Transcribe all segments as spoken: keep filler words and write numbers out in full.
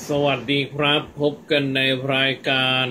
สวัสดีครับพบกันในรายการ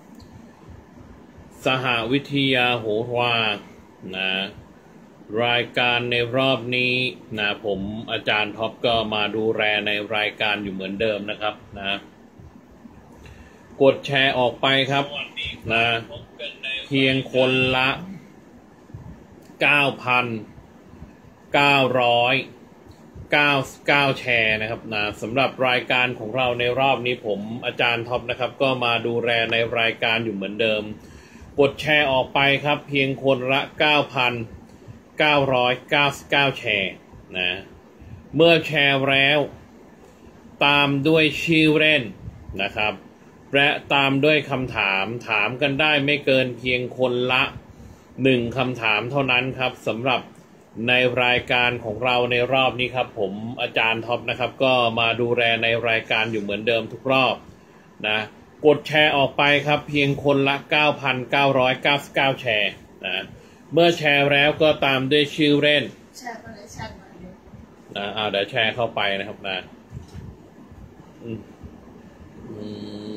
สหวิทยาโหรานะรายการในรอบนี้นะผมอาจารย์ท็อปก็มาดูแลในรายการอยู่เหมือนเดิมนะครับนะกดแชร์ออกไปครับนะเพียงคนละ เก้าพันเก้าร้อยเก้าสิบเก้า แชร์นะครับนะสำหรับรายการของเราในรอบนี้ผมอาจารย์ท็อปนะครับก็มาดูแลในรายการอยู่เหมือนเดิมกดแชร์ออกไปครับเพียงคนละ เก้าพันเก้าร้อยเก้าสิบเก้า แชร์นะเมื่อแชร์แล้วตามด้วยชื่อเล่นนะครับและตามด้วยคำถามถามกันได้ไม่เกินเพียงคนละหนึ่งคำถามเท่านั้นครับสำหรับในรายการของเราในรอบนี้ครับผมอาจารย์ท็อปนะครับก็มาดูแลในรายการอยู่เหมือนเดิมทุกรอบนะกดแชร์ออกไปครับเพียงคนละ เก้าพันเก้าร้อยเก้าสิบเก้า แชร์นะเมื่อแชร์แล้วก็ตามด้วยชื่อเล่นแชร์มาเลยแชร์มาเลยนะอ่าเดี๋ยวแชร์เข้าไปนะครับนะอืมอืม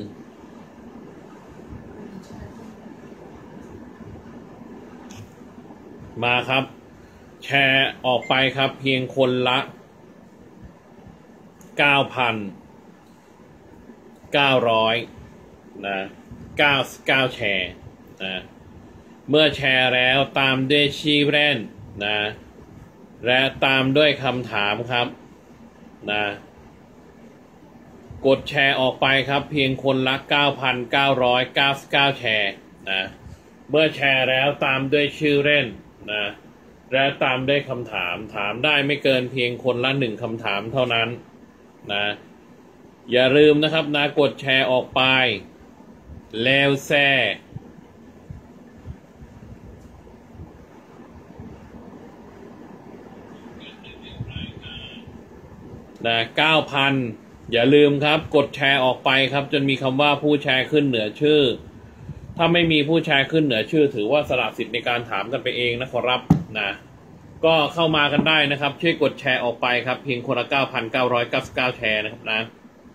มาครับแชร์ออกไปครับเพียงคนละ เก้าพันเก้าร้อยนะเก้าสิบเก้า แชร์นะเมื่อแชร์แล้วตามด้วยชื่อเล่นนะและตามด้วยคำถามครับนะกดแชร์ออกไปครับเพียงคนละ เก้าพันเก้าร้อยเก้าสิบเก้า แชร์นะเมื่อแชร์แล้วตามด้วยชื่อเล่นนะและตามด้วยคำถามถามได้ไม่เกินเพียงคนละหนึ่งคำถามเท่านั้นนะอย่าลืมนะครับนะกดแชร์ออกไปแล้วแซ่นะเก้าพันอย่าลืมครับกดแชร์ออกไปครับจนมีคำว่าผู้แชร์ขึ้นเหนือชื่อถ้าไม่มีผู้แชร์ขึ้นเหนือชื่อถือว่าสละสิทธิ์ในการถามกันไปเองนะครับนะก็เข้ามากันได้นะครับช่วยกดแชร์ออกไปครับเพียงคนละ เก้าพันเก้าร้อยเก้าสิบเก้า แชร์นะครับนะ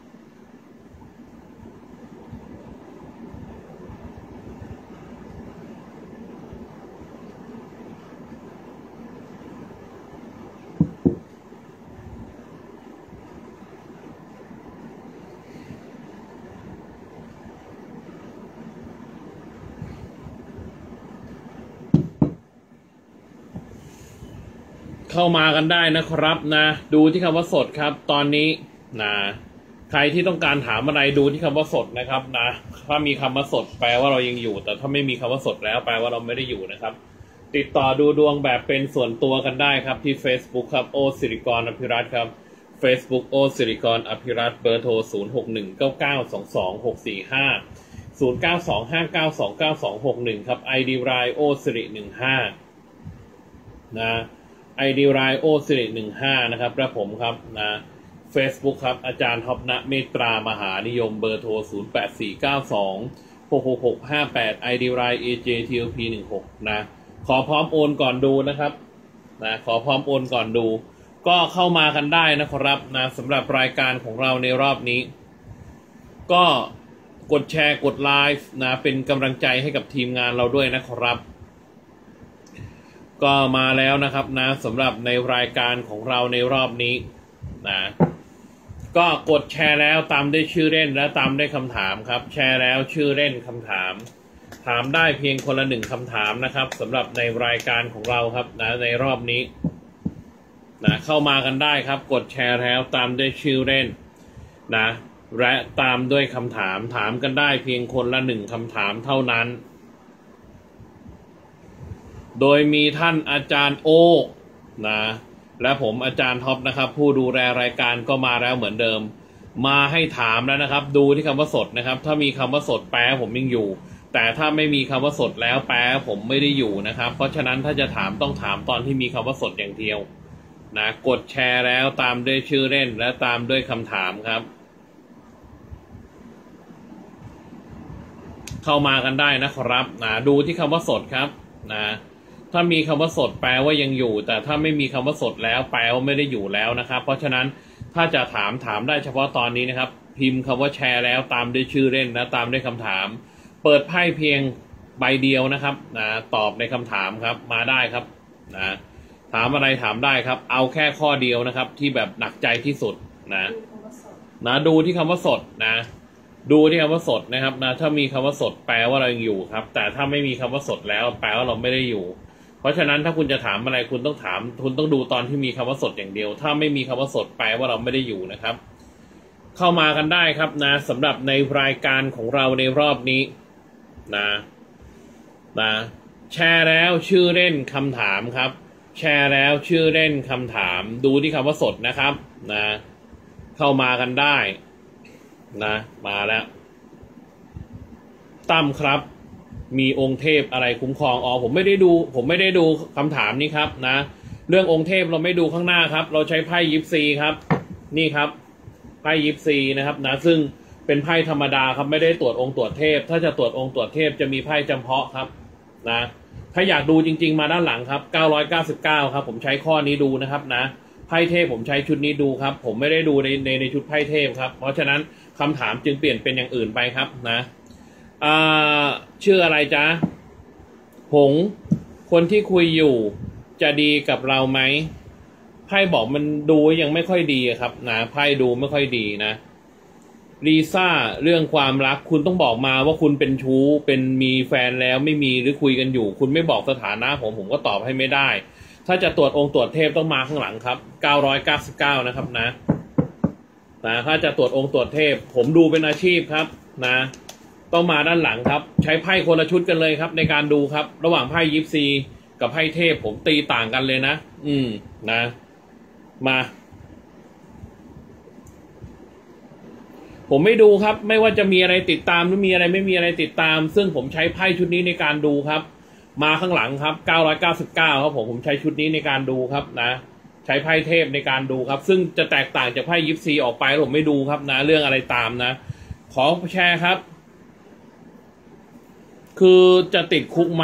เข้ามากันได้นะครับนะดูที่คำว่าสดครับตอนนี้นะใครที่ต้องการถามอะไรดูที่คำว่าสดนะครับนะถ้ามีคำว่าสดแปลว่าเรายังอยู่แต่ถ้าไม่มีคำว่าสดแล้วแปลว่าเราไม่ได้อยู่นะครับติดต่อดูดวงแบบเป็นส่วนตัวกันได้ครับที่ Facebook ครับโอสิริกรอภิรัตน์ครับ Facebook โอสิริกรอภิรัตน์เบอร์โทรศูนย์ หก หนึ่ง เก้า เก้า สอง สอง หก สี่ ห้า ศูนย์ เก้า สอง ห้า เก้า สอง เก้า สอง หก หนึ่งครับ ไอ ดี ไลน์ โอสิริหนึ่งห้านะไอดีไลน์โอสิริหนึ่งห้านะครับและผมครับนะ Facebook ครับอาจารย์ท็อปณเมตตามหานิยมเบอร์โทรศูนย์ แปด สี่ เก้า สอง หก หก หก ห้า แปด ไอดีไลน์ เอ เจ ที แอล พี หนึ่งหกนะขอพร้อมโอนก่อนดูนะครับนะขอพร้อมโอนก่อนดูก็เข้ามากันได้นะครับนะสำหรับรายการของเราในรอบนี้ก็กดแชร์กดไลฟ์นะเป็นกำลังใจให้กับทีมงานเราด้วยนะครับก็มาแล้วนะครับนะสำหรับในรายการของเราในรอบนี้นะก็กดแชร์แล้วตามด้วยชื่อเล่นและตามด้วยคำถามครับแชร์แล้วชื่อเล่นคำถามถามได้เพียงคนละหนึ่งคำถามนะครับสำหรับในรายการของเราครับนะในรอบนี้นะเข้ามากันได้ครับกดแชร์แล้วตามด้วยชื่อเล่นนะและตามด้วยคำถามถามกันได้เพียงคนละหนึ่งคำถามเท่านั้นโดยมีท่านอาจารย์โอนะและผมอาจารย์ท็อปนะครับผู้ดูแลรายการก็มาแล้วเหมือนเดิมมาให้ถามแล้วนะครับดูที่คำว่าสดนะครับถ้ามีคำว่าสดแปลผมยังอยู่แต่ถ้าไม่มีคำว่าสดแล้วแปลผมไม่ได้อยู่นะครับเพราะฉะนั้นถ้าจะถามต้องถามตอนที่มีคำว่าสดอย่างเดียวนะกดแชร์แล้วตามด้วยชื่อเล่นและตามด้วยคำถามครับเข้ามากันได้นะครับนะดูที่คำว่าสดครับนะถ้ามีคำว่าสดแปลว่ายังอยู่แต่ถ้าไม่มีคำว่าสดแล้วแปลว่าไม่ได้อยู่แล้วนะครับเพราะฉะนั้นถ้าจะถามถามได้เฉพาะตอนนี้นะครับพิมพ์คำว่าแชร์แล้วตามด้วยชื่อเล่นนะตามด้วยคำถามเปิดไพ่เพียงใบเดียวนะครับนะตอบในคำถามครับมาได้ครับนะถามอะไรถามได้ครับเอาแค่ข้อเดียวนะครับที่แบบหนักใจที่สุดนะนะดูที่คำว่าสดนะดูที่คำว่าสดนะครับนะถ้ามีคำว่าสดแปลว่าเรายังอยู่ครับแต่ถ้าไม่มีคำว่าสดแล้วแปลว่าเราไม่ได้อยู่เพราะฉะนั้นถ้าคุณจะถามอะไรคุณต้องถามคุณต้องดูตอนที่มีคำว่าสดอย่างเดียวถ้าไม่มีคำว่าสดแปลว่าเราไม่ได้อยู่นะครับเข้ามากันได้ครับนะสำหรับในรายการของเราในรอบนี้นะนะแชร์แล้วชื่อเล่นคำถามครับแชร์แล้วชื่อเล่นคำถามดูที่คำว่าสดนะครับนะเข้ามากันได้นะมาแล้วตั้มครับมีองค์เทพอะไรคุ้มครองอ๋อผมไม่ได้ดูผมไม่ได้ดูคำถามนี้ครับนะเรื่ององค์เทพเราไม่ดูข้างหน้าครับเราใช้ไพ่ยิปซีครับนี่ครับไพ่ยิปซีนะครับนะซึ่งเป็นไพ่ธรรมดาครับไม่ได้ตรวจองค์ตรวจเทพถ้าจะตรวจองค์ตรวจเทพจะมีไพ่จำเพาะครับนะถ้าอยากดูจริงๆมาด้านหลังครับเก้าร้อยเก้าสิบเก้าครับผมใช้ข้อนี้ดูนะครับนะไพ่เทพผมใช้ชุดนี้ดูครับผมไม่ได้ดูในในในชุดไพ่เทพครับเพราะฉะนั้นคำถามจึงเปลี่ยนเป็นอย่างอื่นไปครับนะอ่าชื่ออะไรจ๊ะหงคนที่คุยอยู่จะดีกับเราไหมไพ่บอกมันดูยังไม่ค่อยดีครับนะไพ่ดูไม่ค่อยดีนะลีซ่าเรื่องความรักคุณต้องบอกมาว่าคุณเป็นชู้เป็นมีแฟนแล้วไม่มีหรือคุยกันอยู่คุณไม่บอกสถานะผมผมก็ตอบให้ไม่ได้ถ้าจะตรวจองค์ตรวจเทพต้องมาข้างหลังครับเก้าร้อยเก้าสิบเก้านะครับนะนะถ้าจะตรวจองค์ตรวจเทพผมดูเป็นอาชีพครับนะต้องมาด้านหลังครับใช้ไพ่คนละชุดกันเลยครับในการดูครับระหว่างไพ่ยิปซีกับไพ่เทพผมตีต่างกันเลยนะอืมนะมาผมไม่ดูครับไม่ว่าจะมีอะไรติดตามหรือมีอะไรไม่มีอะไรติดตามซึ่งผมใช้ไพ่ชุดนี้ในการดูครับมาข้างหลังครับเก้าร้อยเก้าสิบเก้าครับผมผมใช้ชุดนี้ในการดูครับนะใช้ไพ่เทพในการดูครับซึ่งจะแตกต่างจากไพ่ยิปซีออกไปผมไม่ดูครับนะเรื่องอะไรตามนะขอแชร์ครับคือจะติดคุกไหม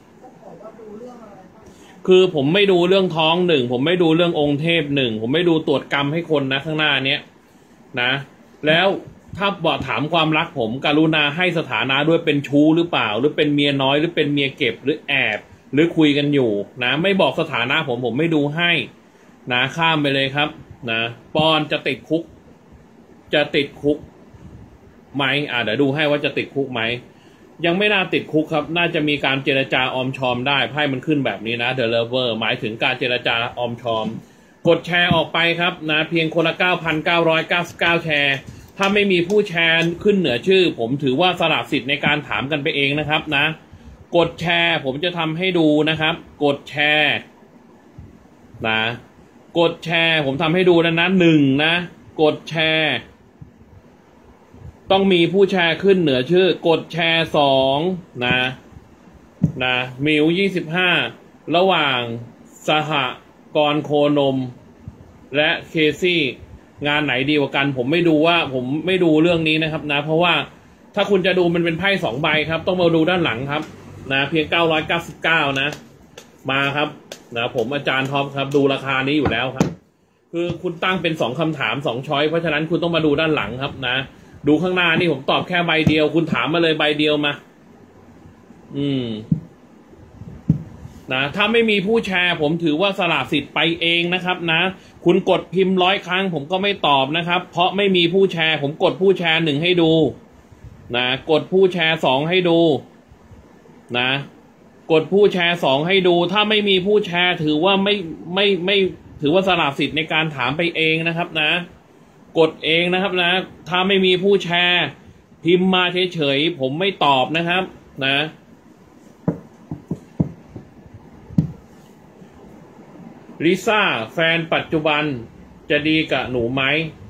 คือผมไม่ดูเรื่องท้องหนึ่งผมไม่ดูเรื่ององค์เทพหนึ่งผมไม่ดูตรวจกรรมให้คนนะข้างหน้าเนี้ยนะแล้วถ้าบอกถามความรักผมกรุณาให้สถานะด้วยเป็นชู้หรือเปล่าหรือเป็นเมียน้อยหรือเป็นเมียเก็บหรือแอบหรือคุยกันอยู่นะไม่บอกสถานะผมผมไม่ดูให้นะข้ามไปเลยครับนะปอนจะติดคุกจะติดคุกไหมอ่าเดี๋ยวดูให้ว่าจะติดคุกไหมยังไม่น่าติดคุกครับน่าจะมีการเจรจาออมชอมได้ไพ่มันขึ้นแบบนี้นะ The Lover หมายถึงการเจรจาออมชอมกดแชร์ออกไปครับนะเพียงคนละ เก้าพันเก้าร้อยเก้าสิบเก้า แชร์ถ้าไม่มีผู้แชร์ขึ้นเหนือชื่อผมถือว่าสละสิทธิ์ในการถามกันไปเองนะครับนะกดแชร์ผมจะทำให้ดูนะครับกดแชร์นะกดแชร์ผมทำให้ดูแล้วนะหนึ่งนะกดแชร์ต้องมีผู้แชร์ขึ้นเหนือชื่อกดแชร์สองนะนะมิวยี่สิบห้าระหว่างสหกรณ์โคนมและเคซี่งานไหนดีกว่ากันผมไม่ดูว่าผมไม่ดูเรื่องนี้นะครับนะเพราะว่าถ้าคุณจะดูมันเป็นไพ่สองใบครับต้องมาดูด้านหลังครับนะเพียงเก้าร้อยเก้าสิบเก้านะมาครับนะผมอาจารย์ท็อปครับดูราคานี้อยู่แล้วครับคือคุณตั้งเป็นสองคำถามสองช้อยเพราะฉะนั้นคุณต้องมาดูด้านหลังครับนะดูข้างหน้านี่ผมตอบแค่ใบเดียวคุณถามมาเลยใบเดียวมาอืมนะถ้าไม่มีผู้แชร์ผมถือว่าสละสิทธิ์ไปเองนะครับนะคุณกดพิมพ์ร้อยครั้งผมก็ไม่ตอบนะครับเพราะไม่มีผู้แชร์ผมกดผู้แชร์หนึ่งให้ดูนะกดผู้แชร์สองให้ดูนะกดผู้แชร์สองให้ดูถ้าไม่มีผู้แชร์ถือว่าไม่ไม่ไม่ถือว่าสละสิทธิ์ในการถามไปเองนะครับนะกดเองนะครับนะถ้าไม่มีผู้แชร์พิมพ์มาเฉยๆผมไม่ตอบนะครับนะลิซ่าแฟนปัจจุบันจะดีกับหนูไหม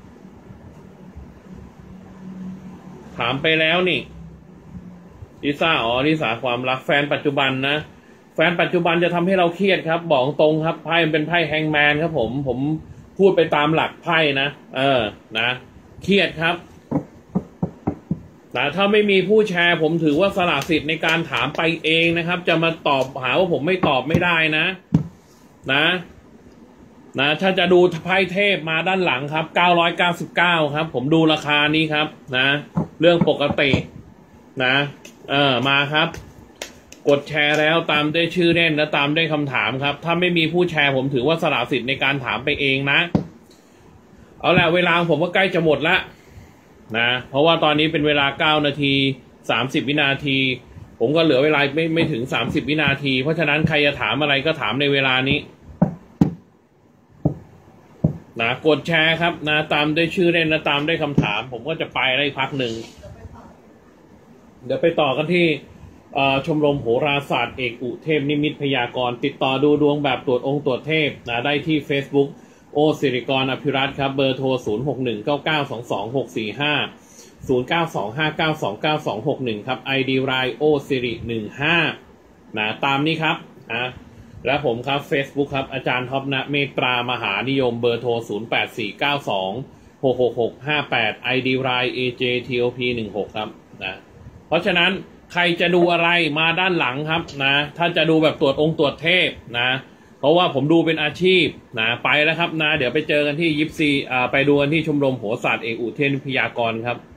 ถามไปแล้วนี่ลิซ่าอ๋อลิซ่าความรักแฟนปัจจุบันนะแฟนปัจจุบันจะทำให้เราเครียดครับบอกตรงครับไพ่มันเป็นไพ่แฮงแมนครับผมผมพูดไปตามหลักไพ่นะเออนะเครียดครับแต่ถ้าไม่มีผู้แชร์ผมถือว่าสละสิทธิ์ในการถามไปเองนะครับจะมาตอบหาว่าผมไม่ตอบไม่ได้นะนะนะถ้าจะดูไพ่เทพมาด้านหลังครับเก้าร้อยเก้าสิบเก้าครับผมดูราคานี้ครับนะเรื่องปกตินะเออมาครับกดแชร์แล้วตามด้วยชื่อเล่นและตามด้วยคำถามครับถ้าไม่มีผู้แชร์ผมถือว่าสละสิทธิ์ในการถามไปเองนะเอาละเวลาผมก็ใกล้จะหมดละนะเพราะว่าตอนนี้เป็นเวลาเก้านาทีสามสิบวินาทีผมก็เหลือเวลาไม่ไม่ถึงสามสิบวินาทีเพราะฉะนั้นใครจะถามอะไรก็ถามในเวลานี้นะกดแชร์ครับนะตามด้วยชื่อเล่นและตามด้วยคำถามผมก็จะไปได้พักหนึ่งเดี๋ยวไปต่อกันที่ชมรมโหราศาสตร์เอกอุเทพนิมิตพยากรณ์ติดต่อดูดวงแบบตรวจองค์ตรวจเทพนะได้ที่ Facebook โอสิริกรอภิรัตน์ครับเบอร์โทรศูนย์ หก หนึ่ง เก้า เก้า สอง สอง หก สี่ ห้า ศูนย์ เก้า สอง ห้า เก้า สอง เก้า สอง หก หนึ่งครับ ไอ ดี ไลน์โอสิริหนึ่งห้านะตามนี้ครับนะและผมครับ Facebook ครับอาจารย์ท็อปณเมตตามหานิยมเบอร์โทรศูนย์ แปด สี่ เก้า สอง หก หก หก ห้า แปด ไอ ดี ไลน์ เอ เจ ที โอ พี หนึ่งหกครับนะเพราะฉะนั้นใครจะดูอะไรมาด้านหลังครับนะถ้าจะดูแบบตรวจองค์ตรวจเทพนะเพราะว่าผมดูเป็นอาชีพนะไปแล้วครับนะเดี๋ยวไปเจอกันที่ยิปซีอ่าไปดูกันที่ชมรมโหราศาสตร์เอกอุเทพพยากรณ์ครับ